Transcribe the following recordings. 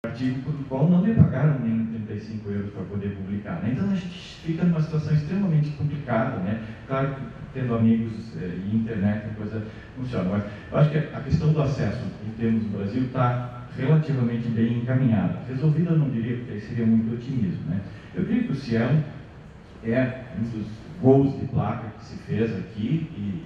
artigo por qual não me pagaram nem 35 euros para poder publicar, né? Então a gente fica numa situação extremamente complicada, né? Claro que tendo amigos e internet a coisa funciona, mas eu acho que a questão do acesso em termos do Brasil está relativamente bem encaminhada. Resolvida eu não diria, porque aí seria muito otimismo, né? Eu creio que o Cielo é um dos gols de placa que se fez aqui e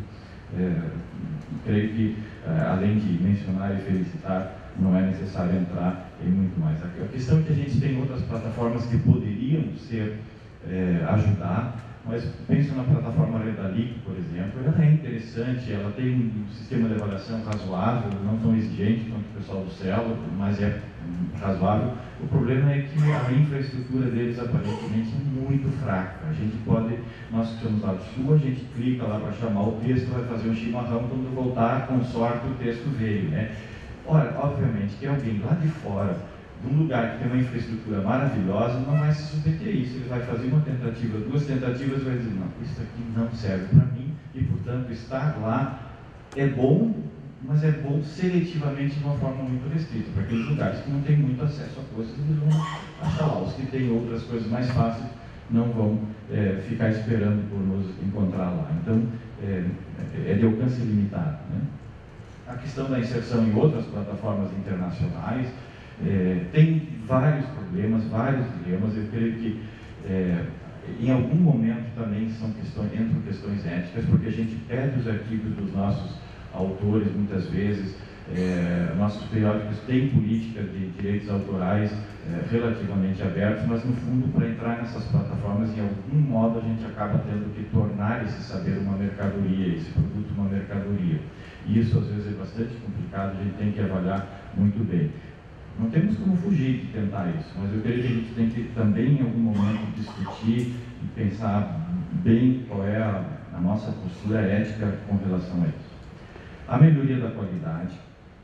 creio que, além de mencionar e felicitar, não é necessário entrar em muito mais. A questão é que a gente tem outras plataformas que poderiam ajudar, mas penso na plataforma Redalic, por exemplo. Ela é interessante, ela tem um sistema de avaliação razoável, não tão exigente quanto o pessoal do Cielo, mas é razoável. O problema é que a infraestrutura deles aparentemente é muito fraca. A gente pode, nós que somos lá do Sul, a gente clica lá para chamar o texto, vai fazer um chimarrão, quando voltar, com sorte, o texto veio, né? Ora, obviamente, que alguém lá de fora, de um lugar que tem uma infraestrutura maravilhosa, não vai se submeter a isso. Ele vai fazer uma tentativa, duas tentativas, e vai dizer, não, isso aqui não serve para mim, e, portanto, estar lá é bom, mas é bom seletivamente de uma forma muito restrita. Para aqueles lugares que não têm muito acesso a coisas, eles vão achar lá. Os que têm outras coisas mais fáceis não vão ficar esperando por nos encontrar lá. Então, é de alcance limitado, né? A questão da inserção em outras plataformas internacionais tem vários problemas, vários dilemas. Eu creio que em algum momento também entram questões éticas, porque a gente pede os artigos dos nossos autores muitas vezes. Nossos periódicos têm políticas de direitos autorais relativamente abertos, mas no fundo, para entrar nessas plataformas, em algum modo a gente acaba tendo que tornar esse saber uma mercadoria, esse produto uma mercadoria. E isso às vezes é bastante complicado, a gente tem que avaliar muito bem. Não temos como fugir de tentar isso, mas eu creio que a gente tem que também em algum momento discutir e pensar bem qual é a nossa postura ética com relação a isso. A melhoria da qualidade,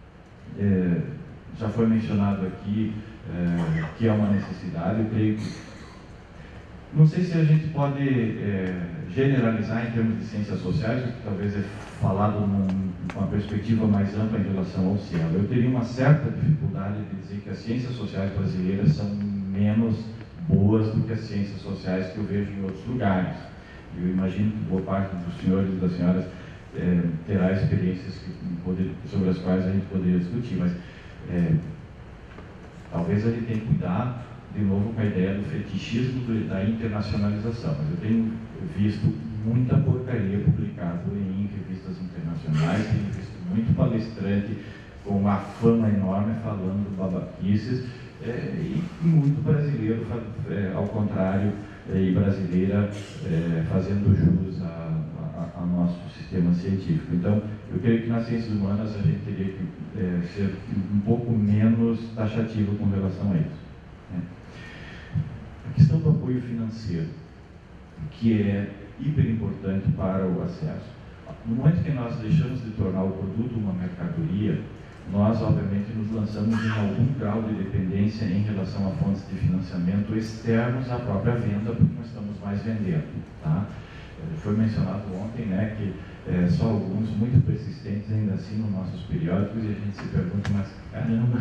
já foi mencionado aqui que é uma necessidade. Eu creio que, não sei se a gente pode generalizar em termos de ciências sociais, o que talvez é falado com uma perspectiva mais ampla em relação ao Cielo. Eu teria uma certa dificuldade de dizer que as ciências sociais brasileiras são menos boas do que as ciências sociais que eu vejo em outros lugares. Eu imagino que boa parte dos senhores e das senhoras terá experiências sobre as quais a gente poderia discutir, mas talvez a gente tenha que cuidar de novo com a ideia do fetichismo da internacionalização. Mas eu tenho visto muita porcaria publicada em revistas internacionais, tenho visto muito palestrante com uma fama enorme falando babaquices, e muito brasileiro, ao contrário, e brasileira fazendo jus ao nosso sistema científico. Então, eu creio que nas ciências humanas a gente teria que ser um pouco menos taxativo com relação a isso, né? A questão do apoio financeiro, que é hiper importante para o acesso. No momento que nós deixamos de tornar o produto uma mercadoria, nós, obviamente, nos lançamos em algum grau de dependência em relação a fontes de financiamento externos à própria venda, porque nós estamos mais vendendo, tá? Foi mencionado ontem, né, que só alguns muito persistentes ainda assinam nossos periódicos, e a gente se pergunta, mas caramba,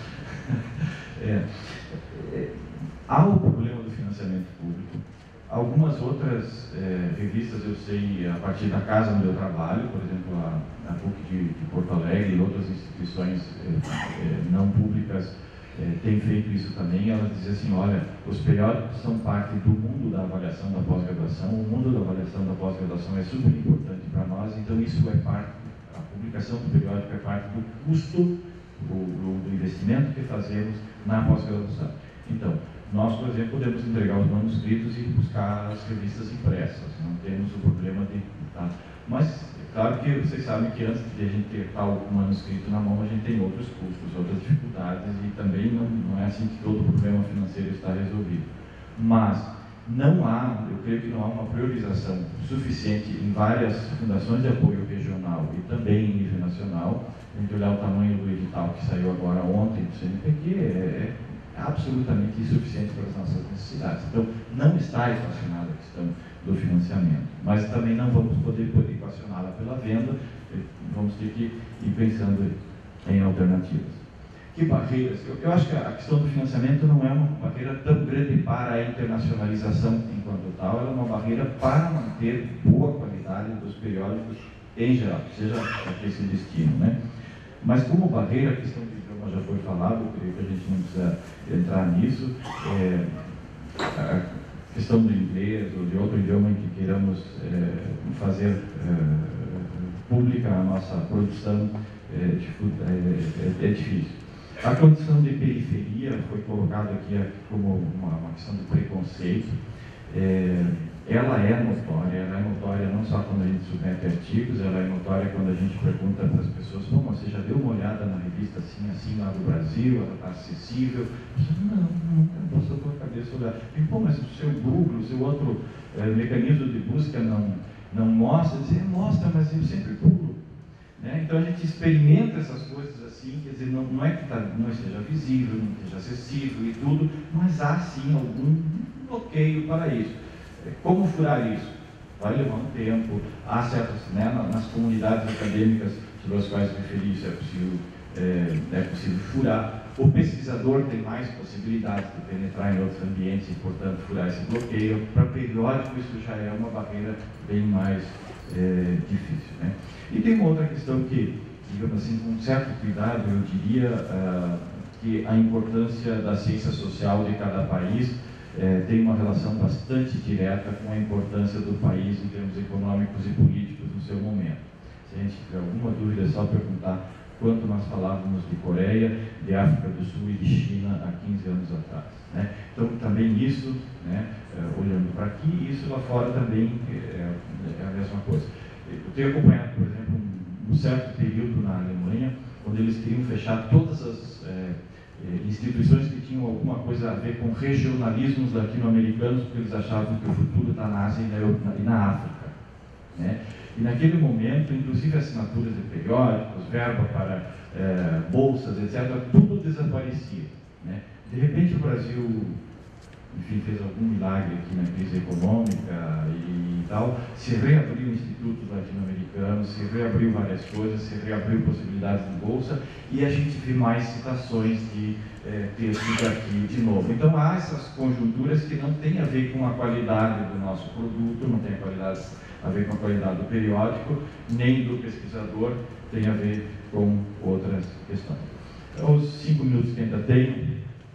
há o problema do financiamento público. Algumas outras revistas, eu sei, a partir da casa onde eu trabalho, por exemplo, a PUC de Porto Alegre e outras instituições não públicas têm feito isso também. Elas dizem assim, olha, os periódicos são parte do mundo da avaliação da pós-graduação, o mundo da avaliação da pós-graduação é super importante para nós, então isso é parte, a publicação do periódico é parte do custo, do investimento que fazemos na pós-graduação. Então, nós, por exemplo, podemos entregar os manuscritos e buscar as revistas impressas, não temos o problema de... Tá? Mas, claro que vocês sabem que antes de a gente ter tal manuscrito na mão, a gente tem outros custos, outras dificuldades, e também não é assim que todo o problema financeiro está resolvido. Mas não há, eu creio que não há uma priorização suficiente em várias fundações de apoio regional e também em nível nacional. A gente olhar o tamanho do edital que saiu agora ontem do CNPq, é absolutamente insuficiente para as nossas necessidades. Então, não está equacionada a questão do financiamento, mas também não vamos poder equacioná-la pela venda, vamos ter que ir pensando em alternativas. Que barreiras? Eu acho que a questão do financiamento não é uma barreira tão grande para a internacionalização enquanto tal, ela é uma barreira para manter boa qualidade dos periódicos em geral, seja aqui esse destino, né? Mas como barreira, a questão do idioma já foi falado, eu creio que a gente não precisa entrar nisso. A questão do inglês ou de outro idioma em que queiramos fazer pública a nossa produção é difícil. A condição de periferia foi colocada aqui como uma questão de preconceito. Ela é notória não só quando a gente submete artigos, ela é notória quando a gente pergunta para as pessoas: "Bom, você já deu uma olhada na revista assim lá do Brasil, ela está acessível?" Não passou pela cabeça olhar. E, "Pô, mas o seu Google, o seu outro mecanismo de busca não mostra?" Mostra, mas eu sempre pulo. Né? Então a gente experimenta essas coisas assim, quer dizer, não é que não esteja visível, não esteja acessível e tudo, mas há sim algum bloqueio para isso. Como furar isso? Vai levar um tempo. Há certas, né, nas comunidades acadêmicas sobre as quais referi, isso é possível furar. O pesquisador tem mais possibilidades de penetrar em outros ambientes e, portanto, furar esse bloqueio. Para periódico, isso já é uma barreira bem mais difícil. Né? E tem uma outra questão que, digamos assim, com certo cuidado, eu diria que a importância da ciência social de cada país tem uma relação bastante direta com a importância do país em termos econômicos e políticos no seu momento. Se a gente tiver alguma dúvida, é só perguntar quanto nós falávamos de Coreia, de África do Sul e de China há 15 anos atrás. Né? Então, também isso, né, olhando para aqui, isso lá fora também é a mesma coisa. Eu tenho acompanhado, por exemplo, um certo período na Alemanha, onde eles queriam fechar todas as instituições que tinham alguma coisa a ver com regionalismos latino-americanos, porque eles achavam que o futuro está na Ásia e na África. Né? E naquele momento, inclusive assinaturas de periódicos, verba para bolsas, etc., tudo desaparecia. Né? De repente o Brasil, enfim, fez algum milagre aqui na crise econômica e tal, se reabriu institutos latino-americanos, se reabriu várias coisas, se reabriu possibilidades de bolsa, e a gente vê mais citações de textos aqui de novo. Então há essas conjunturas que não têm a ver com a qualidade do nosso produto, não tem a ver com a qualidade do periódico, nem do pesquisador, tem a ver com outras questões. Então, os 5 minutos que ainda tenho,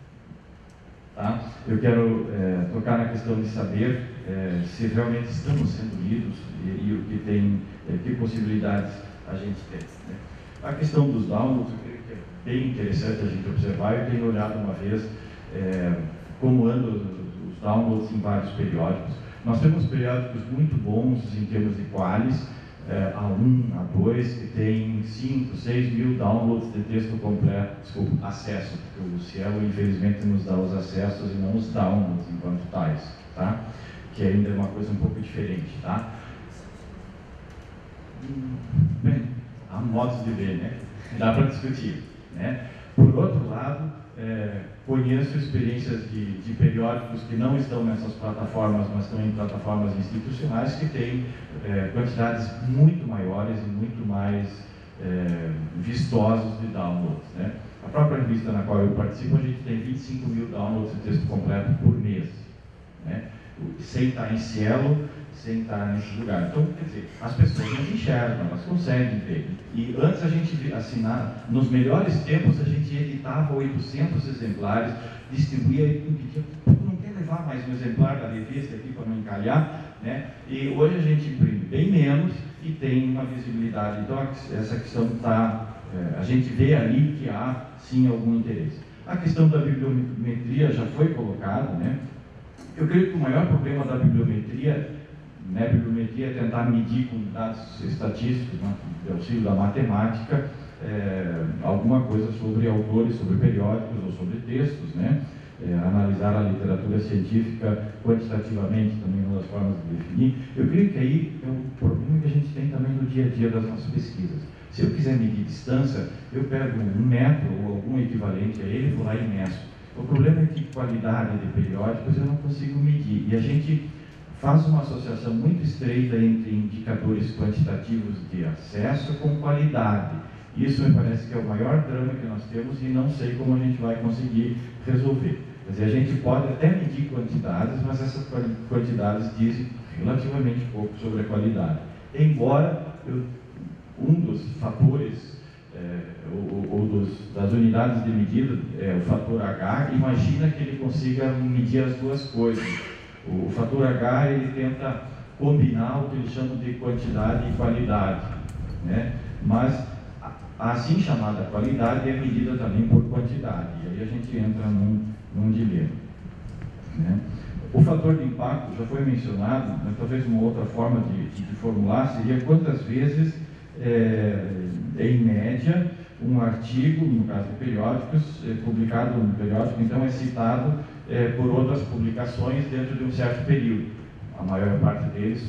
tá? Eu quero tocar na questão de saber se realmente estamos sendo lidos e o que tem, que possibilidades a gente tem. Né? A questão dos downloads, eu creio que é bem interessante a gente observar. Eu tenho olhado uma vez como andam os downloads em vários periódicos. Nós temos periódicos muito bons em termos de qualis, A1, A2, que tem 5, 6 mil downloads de texto completo, desculpa, acesso, porque o Cielo infelizmente nos dá os acessos e não os downloads enquanto tais, tá? Que ainda é uma coisa um pouco diferente, tá? Bem, há modos de ver, né? Dá para discutir, né? Por outro lado, conheço experiências de periódicos que não estão nessas plataformas, mas estão em plataformas institucionais que têm quantidades muito maiores e muito mais vistosos de downloads. Né? A própria revista na qual eu participo, a gente tem 25 mil downloads de texto completo por mês, né? Sem estar em Cielo, sem estar nesse lugar. Então, quer dizer, as pessoas nos enxergam, elas conseguem ver. E antes a gente assinar, nos melhores tempos, a gente editava 800 exemplares, distribuía e pedia: "Não quer levar mais um exemplar da revista aqui para não encalhar?" Né? E hoje a gente imprime bem menos e tem uma visibilidade. Então, essa questão está... a gente vê ali que há, sim, algum interesse. A questão da bibliometria já foi colocada, né? Eu creio que o maior problema da bibliometria, né, bibliometria é tentar medir com dados estatísticos, né, de auxílio da matemática, alguma coisa sobre autores, sobre periódicos ou sobre textos, né? Analisar a literatura científica quantitativamente também uma das formas de definir. Eu creio que aí é um problema que a gente tem também no dia a dia das nossas pesquisas. Se eu quiser medir distância, eu pego um metro ou algum equivalente a ele e vou lá e meço. O problema é que qualidade de periódicos eu não consigo medir, e a gente faz uma associação muito estreita entre indicadores quantitativos de acesso com qualidade. Isso me parece que é o maior drama que nós temos e não sei como a gente vai conseguir resolver. Quer dizer, a gente pode até medir quantidades, mas essas quantidades dizem relativamente pouco sobre a qualidade. Embora um dos fatores, das unidades de medida, o fator H, imagina que ele consiga medir as duas coisas. O fator H, ele tenta combinar o que eles chamam de quantidade e qualidade, né? Mas a assim chamada qualidade é medida também por quantidade, e aí a gente entra num dilema, né? O fator de impacto já foi mencionado, mas talvez uma outra forma de formular seria quantas vezes, em média, um artigo, no caso de periódicos, publicado no periódico, então é citado por outras publicações dentro de um certo período. A maior parte deles,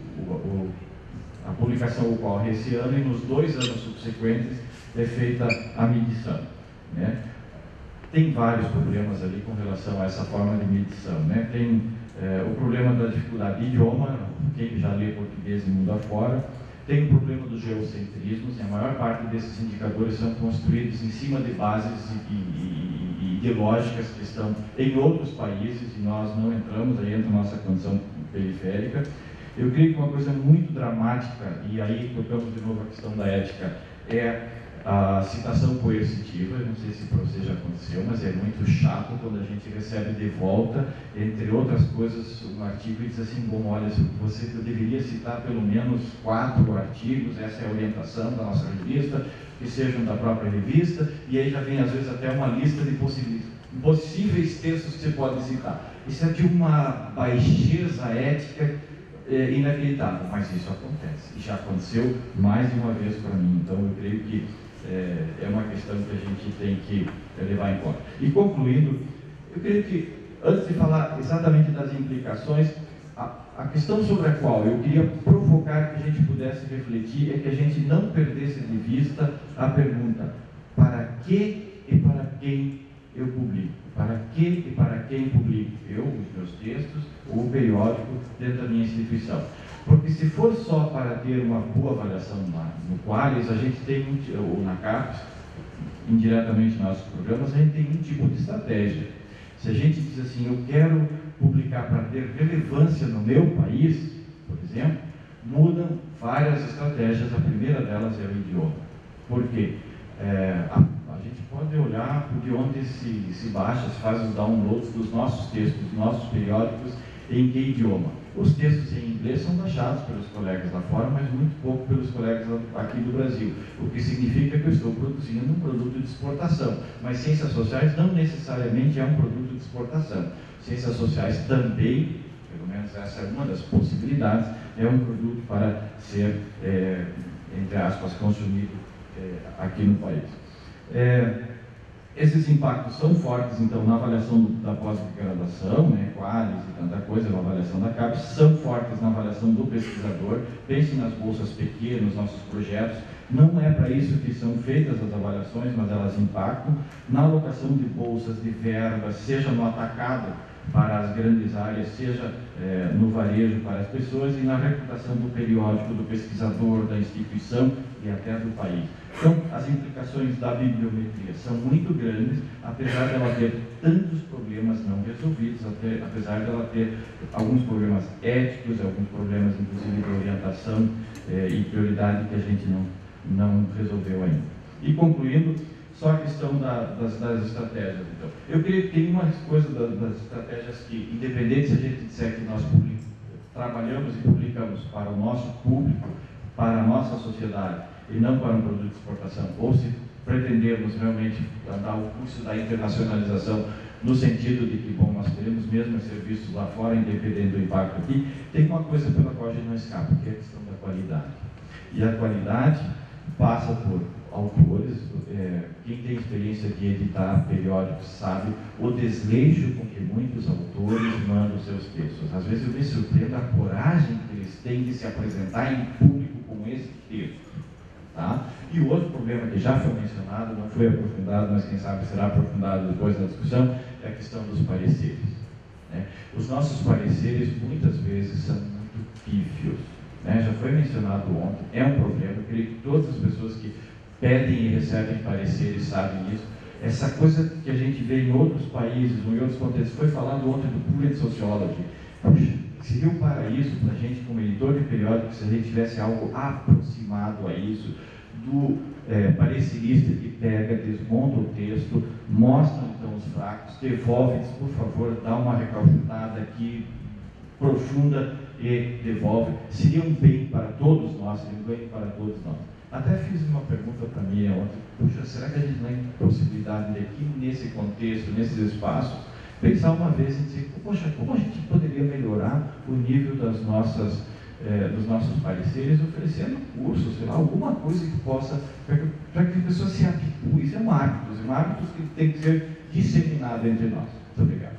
a publicação ocorre esse ano e nos 2 anos subsequentes é feita a medição, né? Tem vários problemas ali com relação a essa forma de medição, né? Tem o problema da dificuldade de idioma, quem já lê português e mundo afora. Tem o problema dos geocentrismos, e a maior parte desses indicadores são construídos em cima de bases e de lógicas que estão em outros países, e nós não entramos, aí entra a nossa condição periférica. Eu creio que uma coisa muito dramática, e aí tocamos de novo a questão da ética, é a citação coercitiva. Eu não sei se para você já aconteceu, mas é muito chato quando a gente recebe de volta, entre outras coisas, um artigo e diz assim: bom, olha, você deveria citar pelo menos 4 artigos, essa é a orientação da nossa revista, que sejam da própria revista, e aí já vem às vezes até uma lista de possíveis textos que você pode citar. Isso é de uma baixeza ética inacreditável, mas isso acontece, e já aconteceu mais de uma vez para mim, então eu creio que é uma questão que a gente tem que levar em conta. E concluindo, eu creio que, antes de falar exatamente das implicações, a questão sobre a qual eu queria provocar que a gente pudesse refletir é que a gente não perdesse de vista a pergunta: para que e para quem eu publico? Para que e para quem publico? Eu, os meus textos, ou o periódico dentro da minha instituição. Porque se for só para ter uma boa avaliação no Qualis, a gente tem, ou na CAPES, indiretamente nos nossos programas, a gente tem um tipo de estratégia. Se a gente diz assim: eu quero publicar para ter relevância no meu país, por exemplo, mudam várias estratégias. A primeira delas é o idioma. Por quê? A gente pode olhar de onde se baixa, se faz os downloads dos nossos textos, dos nossos periódicos, em que idioma. Os textos em inglês são baixados pelos colegas lá fora, mas muito pouco pelos colegas aqui do Brasil, o que significa que eu estou produzindo um produto de exportação. Mas ciências sociais não necessariamente é um produto de exportação. Ciências sociais também, pelo menos essa é uma das possibilidades, é um produto para ser, entre aspas, consumido aqui no país. Esses impactos são fortes, então, na avaliação da pós-graduação, né, Qualis e tanta coisa, na avaliação da CAPES, são fortes na avaliação do pesquisador. Pense nas bolsas PQ, nos nossos projetos. Não é para isso que são feitas as avaliações, mas elas impactam na alocação de bolsas, de verbas, seja no atacado para as grandes áreas, seja no varejo para as pessoas, e na reputação do periódico, do pesquisador, da instituição e até do país. Então, as implicações da bibliometria são muito grandes, apesar dela ter tantos problemas não resolvidos, apesar dela ter alguns problemas éticos, alguns problemas, inclusive, de orientação e prioridade que a gente não resolveu ainda. E concluindo, só a questão das estratégias. Então, eu creio que tem uma coisa das estratégias que, independente se a gente disser que nós trabalhamos e publicamos para o nosso público, para a nossa sociedade, e não para um produto de exportação, ou se pretendermos realmente dar o curso da internacionalização, no sentido de que, bom, nós teremos mesmo serviços lá fora, independente do impacto aqui, tem uma coisa pela qual a gente não escapa, que é a questão da qualidade. E a qualidade passa por autores. Quem tem experiência de editar periódicos sabe o desleixo com que muitos autores mandam seus textos. Às vezes eu me surpreendo a coragem que eles têm de se apresentar em público com esse texto. Tá? E o outro problema que já foi mencionado, não foi aprofundado, mas quem sabe será aprofundado depois da discussão, é a questão dos pareceres, né? Os nossos pareceres muitas vezes são muito pífios, né? Já foi mencionado ontem, é um problema. Eu creio que todas as pessoas que pedem e recebem pareceres, sabem isso. Essa coisa que a gente vê em outros países, ou em outros contextos, foi falado ontem do Pulitzer Sociology. Puxa, seria um paraíso para a gente, como editor de periódico, se a gente tivesse algo aproximado a isso, do parecerista que pega, desmonta o texto, mostra então os fracos, devolve, diz, por favor, dá uma recalchutada aqui, profunda e devolve. Seria um bem para todos nós, seria um bem para todos nós. Até fiz uma pergunta para mim ontem, puxa, será que a gente não tem possibilidade de aqui, nesse contexto, nesses espaços, pensar uma vez e dizer, poxa, como a gente poderia melhorar o nível das nossas, dos nossos pareceres, oferecendo cursos, sei lá, alguma coisa que possa, para que a pessoa se habitue. Isso é um hábitos que tem que ser disseminado entre nós. Muito obrigado.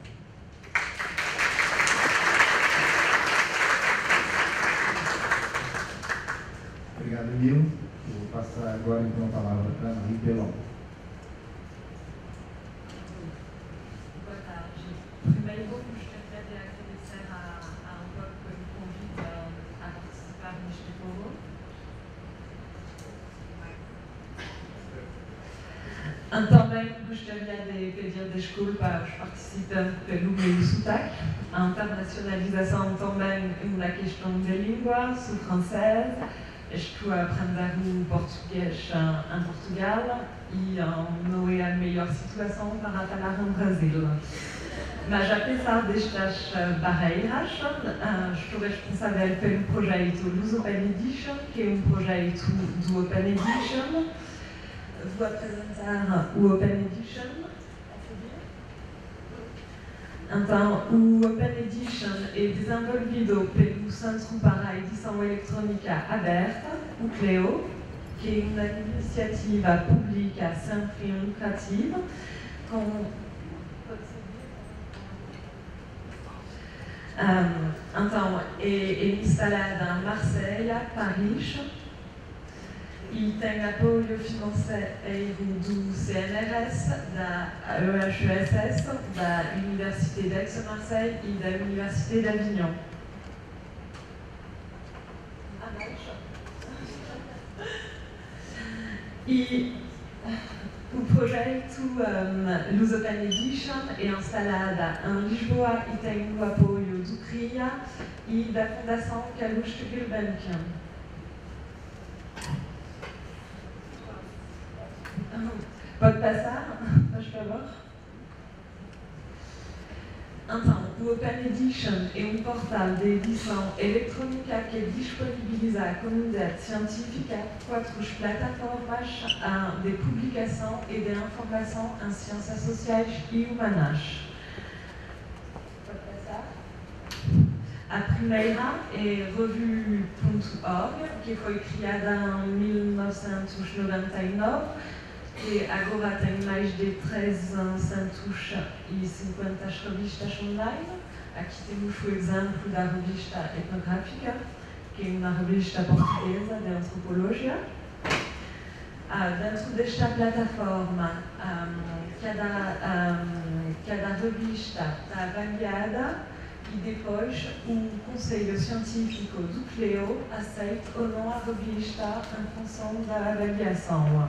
Obrigado, Nilo. Vou passar agora então a palavra para a Marie Pelon. Boa tarde. Primeiro, gostaria de agradecer a Ancor pelo convite a participar neste fórum. Também gostaria de pedir desculpa aos participantes pelo meu sotaque. A internacionalização também é uma questão de língua, sou francesa. Estou a aprender o português em Portugal e não é a melhor situação para falar em Brasil. Mas, apesar destas barreiras, estou responsável pelo projeto Luz Open Edition, que é um projeto do Open Edition. Vou apresentar o Open Edition. Então, o Open Edition é desenvolvido pelo Centro para a Edição Eletrônica Aberta, o CLEO, que é uma iniciativa pública sem fim lucrativo, então, é instalada em Marseille, Paris, e tem apoio financeiro do CNRS, da EHESS, da Université d'Aix-Marseille e da Université d'Avignon. E o projeto Luz Open Edition é instalado em Lisboa e tem o apoio do CRIA e da Fundação Calouste Gulbenkian. Pode passar, por favor? Então, o Open Edition é um portal de edição eletrônica que disponibiliza à comunidade científica 4 plataformas de publicação e de informação em ciências sociais e humanas. Pode passar? A primeira é revue.org, que foi criada em 1999. E agora tem mais de 350 revistas online. Aqui temos o exemplo da revista Etnográfica, que é uma revista portuguesa de antropologia. Dentro desta plataforma, cada revista está avaliada e depois o Conselho Científico do CLEO aceita ou não a revista em função da avaliação.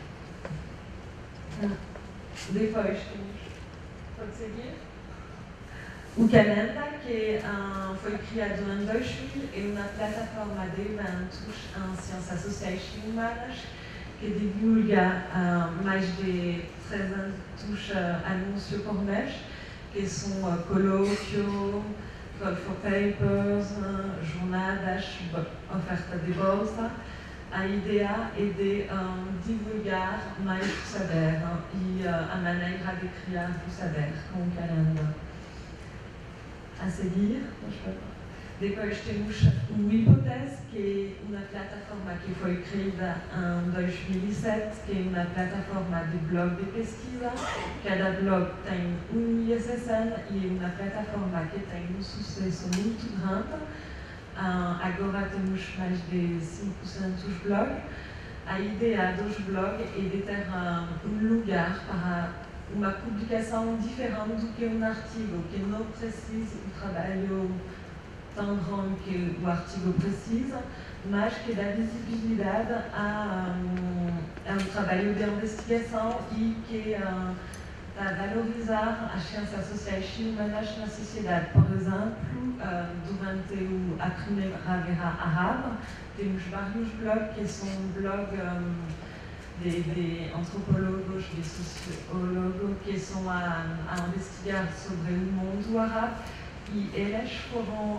Depois temos, pode seguir, o Canada, que foi criado em 2000, é uma plataforma de eventos em ciências sociais e humanas que divulga mais de 300 anúncios por mês, que são colóquios, call for papers, jornadas, oferta de bolsa. A ideia é de divulgar mais o saber e a maneira de criar o saber com o Canada. A seguir, depois temos o Hipótese, que é uma plataforma que foi criada em 2007, que é uma plataforma de blog de pesquisa. Cada blog tem um ISSN e é uma plataforma que tem um sucesso muito grande. Agora temos mais de 500 blogs. A ideia dos blogs é de ter um lugar para uma publicação diferente do que um artigo, que não precisa do trabalho tão grande que o artigo precisa, mas que dá visibilidade a o trabalho de investigação e que a valorizar as ciências sociais e humanas na sociedade. Por exemplo, durante a Primeira Guerra Árabe, temos vários blogs que são blogs de antropólogos, de sociólogos que estão a investigar sobre o mundo árabe e eles foram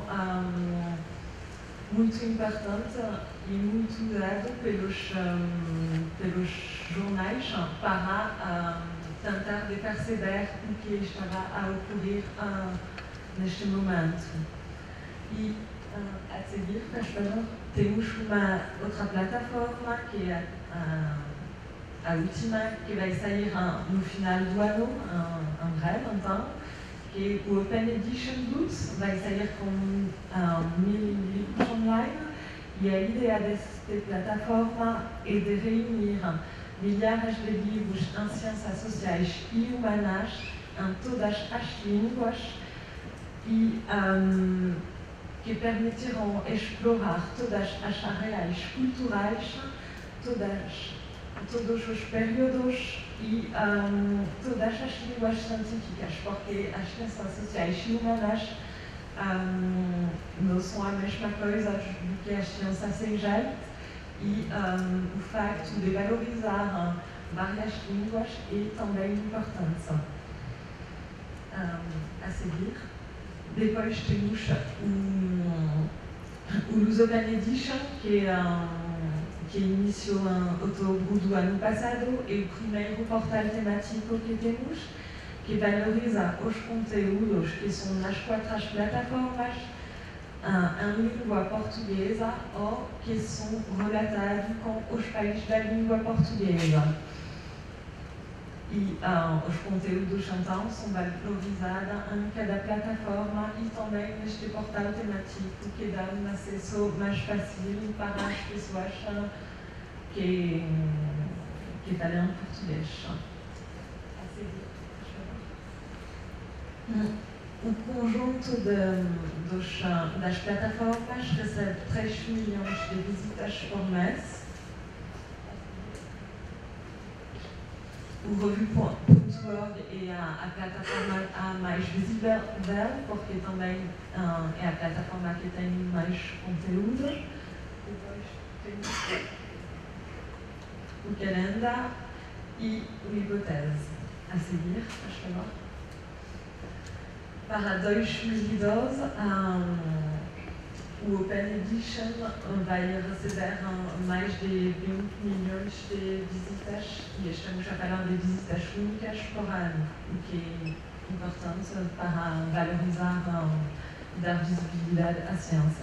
muito importantes e muito usados pelos jornais para tentar de perceber o que estava a ocorrer neste momento. E a seguir, temos uma outra plataforma que é a última, que vai sair no final do ano, em breve, então, que o Open Edition Books vai sair com 1000 livros online. E a ideia desta plataforma é de reunir milhares de livros em ciências sociais e humanas em todas as línguas e que permitirão explorar todas as áreas culturais, todos os períodos e todas as línguas científicas, porque as ciências sociais e humanas não são a mesma coisa do que as ciências exatas e o facto de valorizar várias línguas é também importante. A seguir, depois temos o Lusokan Edition, que iniciou em outubro do ano passado, é o primeiro portal temático que temos, que valoriza os conteúdos que são nas 4 plataformas em língua portuguesa ou que são relatados com os países da língua portuguesa. E os conteúdos, então, são valorizados em cada plataforma e também neste portal temático que dá um acesso mais fácil para as pessoas que falam português. O conjunto das plataformas recebe 3 milhões de visitas por mês. O Revue.org é a plataforma mais visível dela, porque também é a plataforma que tem mais conteúdo. Depois temos o Calendar e o Hipótese. A seguir, por favor. Para 2012, o Open Edition vai receber mais de 20 milhões de visitas e estamos a falar de visitas únicas por ano, o que é importante para valorizar e dar visibilidade à ciência.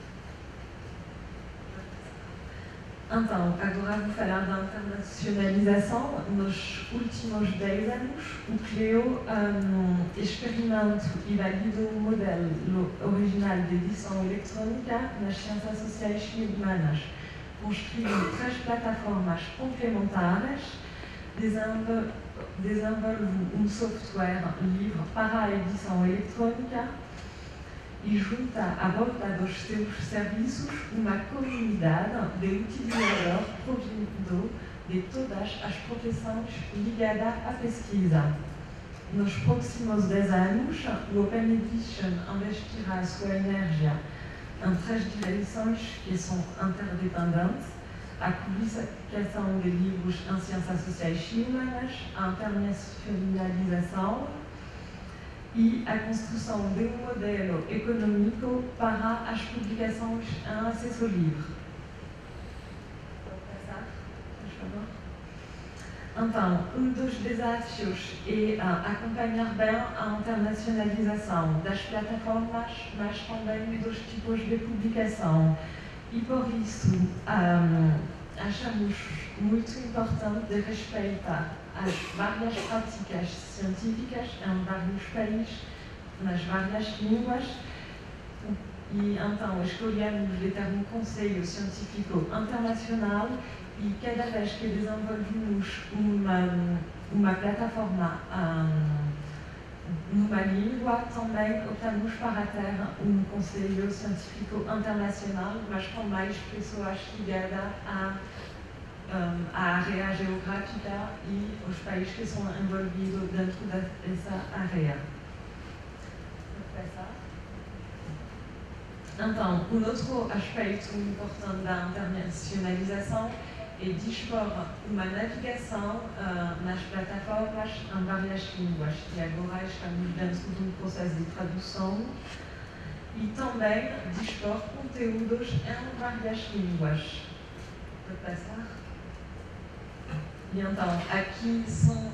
Então, agora vou falar da internacionalização. Nos últimos 10 anos, o CLEO experimenta e valida o modelo original de edição eletrônica nas ciências sociais e humanas, construindo 3 plataformas complementares, desenvolve um software livre para a edição eletrônica e junta à volta dos seus serviços uma comunidade de utilizadores provindo de todas as profissões ligadas à pesquisa. Nos próximos 10 anos, o Open Edition investirá sua energia em 3 direções que são interdependentes: a publicação de livros em ciências sociais e humanas, a internacionalização e a construção de um modelo econômico para as publicações em acesso livre. Vou passar, por favor. Então, um dos desafios é acompanhar bem a internacionalização das plataformas, mas também dos tipos de publicação. E por isso, achamos muito importante de respeitar as várias práticas científicas em vários países, nas várias línguas, e então escolhemos de ter um conselho científico internacional e cada vez que desenvolvemos uma plataforma numa língua, também optamos para ter um conselho científico internacional, mas com mais pessoas ligadas a área geográfica e os países que são envolvidos dentro dessa área. Então, um outro aspecto importante da internacionalização é dispor uma navegação nas plataformas em várias línguas. E agora estamos dentro de um processo de tradução e também dispor conteúdos em várias línguas. Pode passar? E então, aqui são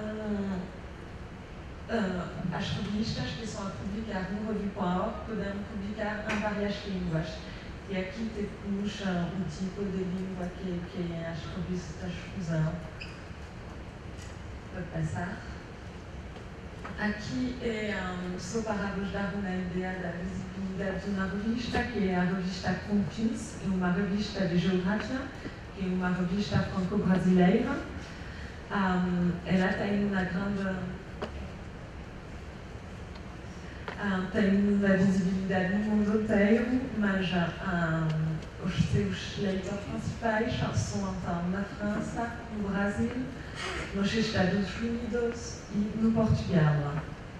as revistas que são a publicar no Revue.org podem publicar em várias línguas. E aqui temos um tipo de língua que as revistas usam. Pode passar. Aqui é só para vos dar uma ideia da visibilidade de uma revista, que é a revista Compins, é uma revista de geografia, que é uma revista franco-brasileira. Ela tem uma grande tem uma visibilidade no mundo inteiro, mas os seus leitores principais são então na França, no Brasil, nos Estados Unidos e no Portugal.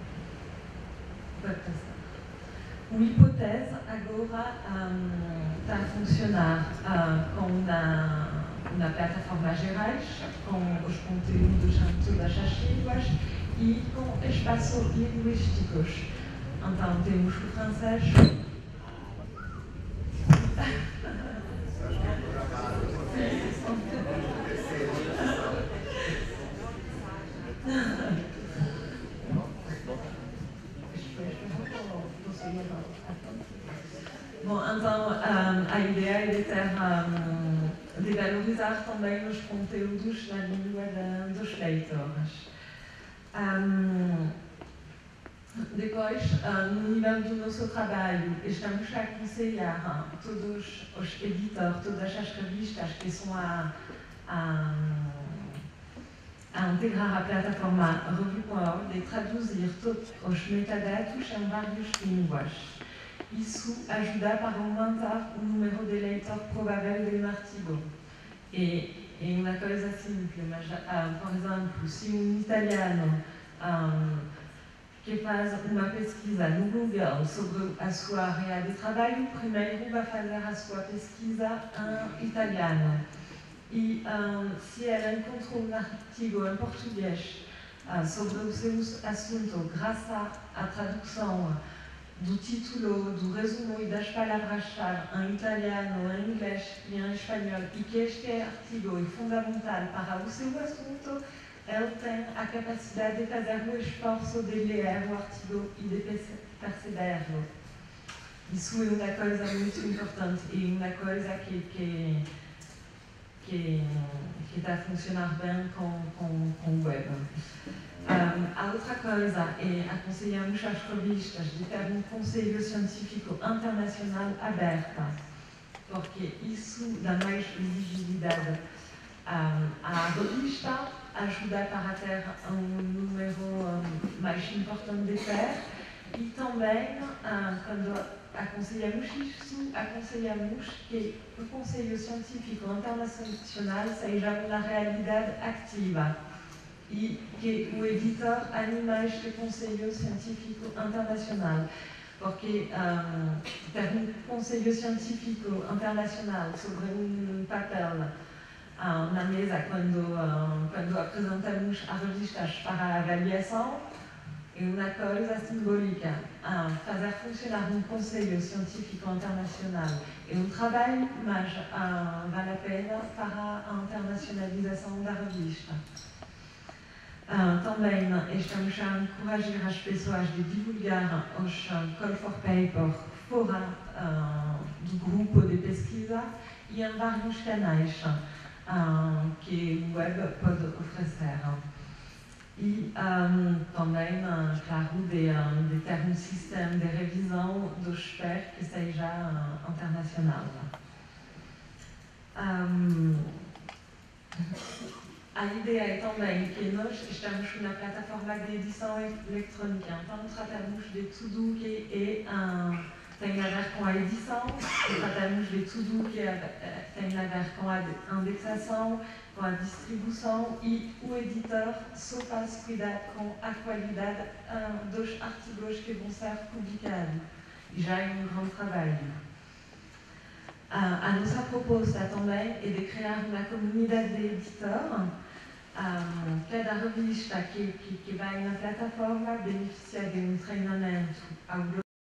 O Hipótese agora está a funcionar com uma plataforma gerais, com os conteúdos em todas as línguas e com espaços linguísticos. Então, temos o francês. Bom, então, a ideia é de valorizar também os conteúdos na língua dos leitores. Depois, no nível do nosso trabalho, estamos a aconselhar todos os editores, todas as revistas que são a integrar a plataforma Revue.org de traduzir todos os metadados em várias línguas. Isso ajuda para aumentar o número de leitores provável de um artigo. E é uma coisa simples, mas, por exemplo, se um italiano que faz uma pesquisa no Google sobre a sua área de trabalho, primeiro vai fazer a sua pesquisa em italiano. E se ela encontrou um artigo em português sobre o seu assunto, graças à tradução do título, do resumo e das palavras-chave em italiano, em inglês e em espanhol, e que este artigo é fundamental para o seu assunto, ele tem a capacidade de fazer o esforço de ler o artigo e de perceber-lo. Isso é uma coisa muito importante e uma coisa que está a funcionar bem com o web. A outra coisa é aconselhamos as revistas de ter um conselho científico internacional aberto, porque isso dá mais visibilidade à revista, ajuda para ter um número mais importante de pairs e também, quando aconselhamos isso, aconselhamos que o Conselho Científico Internacional seja uma realidade ativa e que o editor anime este Conselho Científico Internacional, porque ter um Conselho Científico Internacional sobre um papel na mesa quando apresentamos as revistas para a avaliação é uma coisa simbólica. Fazer funcionar um Conselho Científico Internacional é um trabalho, mas vale a pena para a internacionalização da revista. Também estamos a encorajar as pessoas a divulgar os Call for Paper fora do grupo de pesquisa e em vários canais que o web pode oferecer. E também, claro, de ter um sistema de revisão dos pairs que seja internacional. A ideia é também que nós estamos na plataforma de edição eletrônica, então tratamos de tudo que é tem a ver com a edição, tratamos de tudo que tem a ver com a indexação, com a distribuição e o editor só faz cuidar com a qualidade dos artigos que vão ser publicados. E já é um grande trabalho. A nossa proposta também é de criar uma comunidade de editores. Cada revista que vai na plataforma beneficia de um treinamento ao